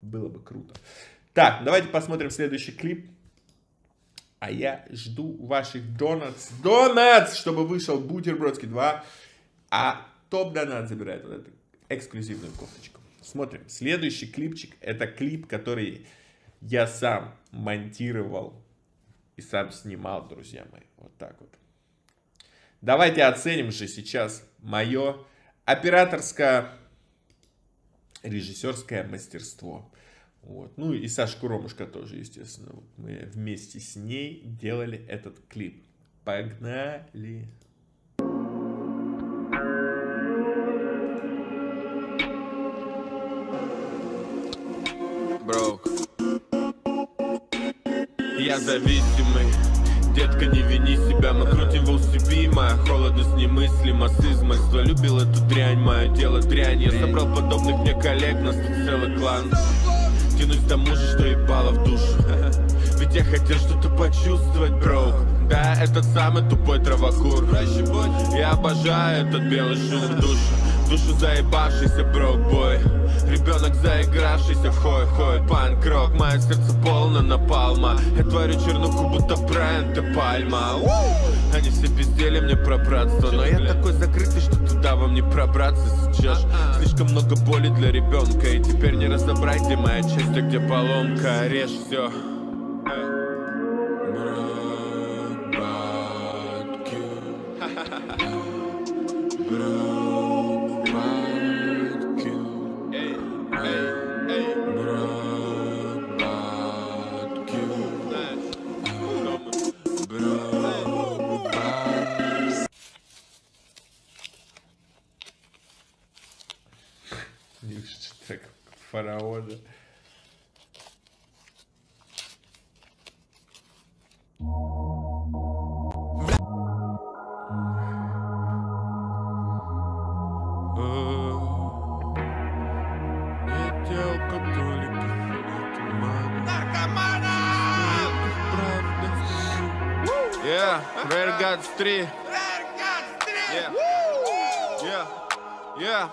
Было бы круто. Так, давайте посмотрим следующий клип. А я жду ваших донатс, чтобы вышел Бутербродский 2. А топ-донат забирает вот эту эксклюзивную кофточку. Смотрим. Следующий клипчик. Это клип, который я сам монтировал и сам снимал, друзья мои. Вот так вот. Давайте оценим же сейчас мое операторско-режиссерское мастерство. Вот. Ну и Саша Куромушка тоже, естественно. Вот мы вместе с ней делали этот клип. Погнали! Бро, я зависимый. Детка, не вини себя, мы крутим велосипед. Моя холодность немыслима, с измольства. Любил эту дрянь, мое дело дрянь. Я собрал подобных мне коллег, нас тут целый клан. Тянусь к тому же, что ебало в душу. Ведь я хотел что-то почувствовать, бро. Да, этот самый тупой травокур. Я обожаю этот белый шум в душу. Душу заебавшийся брок-бой. Ребенок заигравшийся в хой-хой. Панк-рок, мое сердце полно напалма. Я творю чернуху, будто бренд и пальма. Они все пиздели мне про братство, но я такой закрытый, что туда вам не пробраться сейчас. Слишком много боли для ребенка, и теперь не разобрать, где моя часть, а где поломка. Режь все. Так, фараона. Yeah, Rare Gods 3. Yeah. Yeah. Yeah.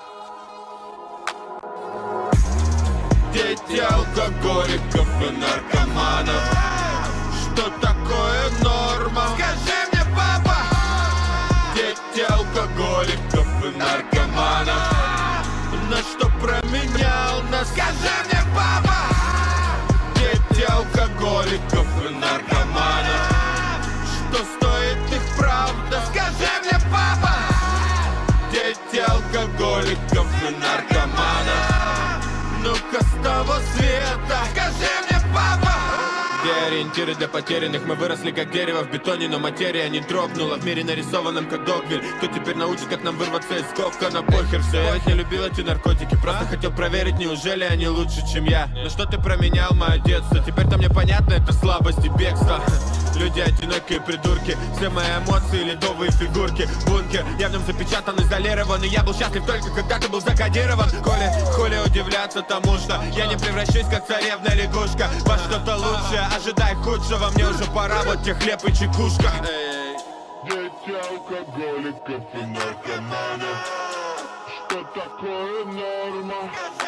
Дети алкоголиков и наркоманов. Что такое норма? Скажи мне, папа! Дети алкоголиков и наркоманов. На что променял нас? Скажи мне, папа! Дети алкоголиков и наркоманов. Что стоит их правда? Скажи мне, папа! Дети алкоголиков и наркоманов. Ну-ка с того света, скажи мне, папа! Где ориентиры для потерянных? Мы выросли как дерево в бетоне, но материя не дрогнула. В мире нарисованном как Догвиль. Кто теперь научит, как нам вырваться из кокона? Похер все, я ведь не любил эти наркотики. Просто хотел проверить, неужели они лучше, чем я. Но что ты променял мое детство? Теперь-то мне понятно, это слабость и бегство. Люди одинокие придурки. Все мои эмоции ледовые фигурки. Бункер, я в нем запечатан, изолирован. И я был счастлив только когда ты был закодирован. Хули удивляться тому, что я не превращусь как царевна лягушка во что-то лучшее, ожидай худшего. Мне уже пора, вот тебе хлеб и чекушка. Дети алкоголиков и наркоманов. Что такое норма?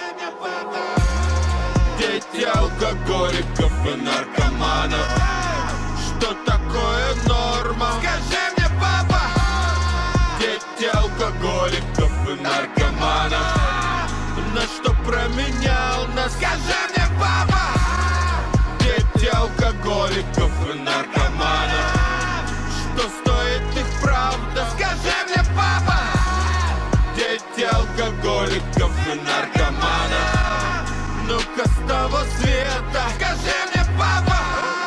Дети алкоголиков и наркоманов. Что такое норма? Скажи мне, папа! Дети алкоголиков и наркоманов. На что променял нас? Скажи мне, папа! Дети алкоголиков и наркоманов. Что стоит их правда? Скажи мне, папа! Дети алкоголиков и наркоманов. Ну-ка с того света, скажи мне, папа!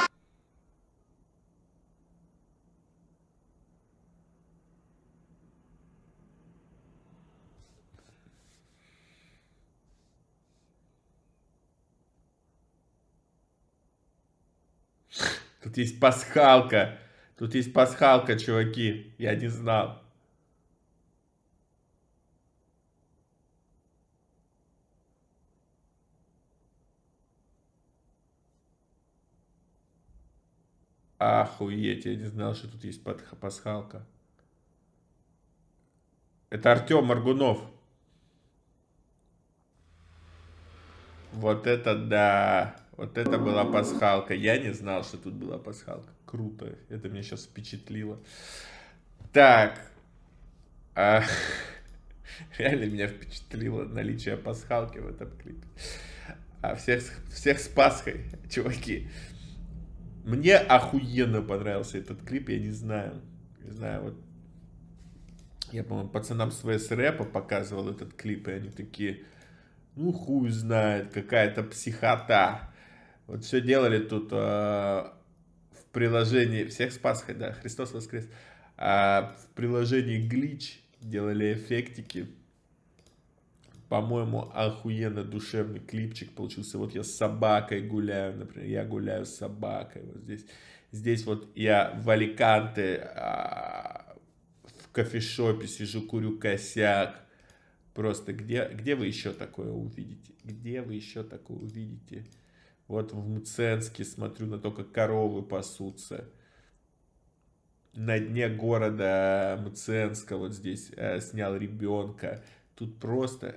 Тут есть пасхалка. Тут есть пасхалка, чуваки. Я не знал. Охуеть, я не знал, что тут есть пасхалка. Это Артем Моргунов. Вот это да. Вот это была пасхалка. Я не знал, что тут была пасхалка. Круто. Это меня сейчас впечатлило. Так. Реально меня впечатлило наличие пасхалки в этом клипе. Всех с Пасхой, чуваки. Мне охуенно понравился этот клип, я не знаю. Не знаю, вот. Я, по-моему, пацанам с ВС Рэпа показывал этот клип, и они такие, ну хуй знает, какая-то психота. Вот все делали тут в приложении, всех с Пасхой, да, Христос воскрес. В приложении Glitch делали эффектики. По-моему, охуенно душевный клипчик получился. Вот я с собакой гуляю, например. Я гуляю с собакой. Вот здесь. Здесь вот я в Аликанте в кофешопе сижу, курю косяк. Просто где вы еще такое увидите? Где вы еще такое увидите? Вот в Мценске смотрю на то, как коровы пасутся. На дне города Мценска вот здесь снял ребенка. Тут просто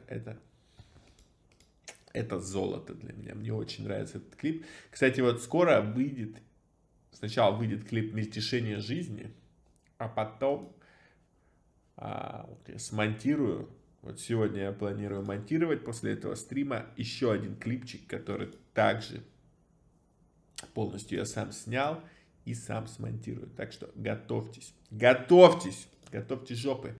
это золото для меня. Мне очень нравится этот клип. Кстати, вот скоро выйдет, сначала выйдет клип «Мельтешение жизни», а потом вот я смонтирую. Вот сегодня я планирую монтировать после этого стрима еще один клипчик, который также полностью я сам снял и сам смонтирую. Так что готовьтесь, готовьтесь, готовьте жопы.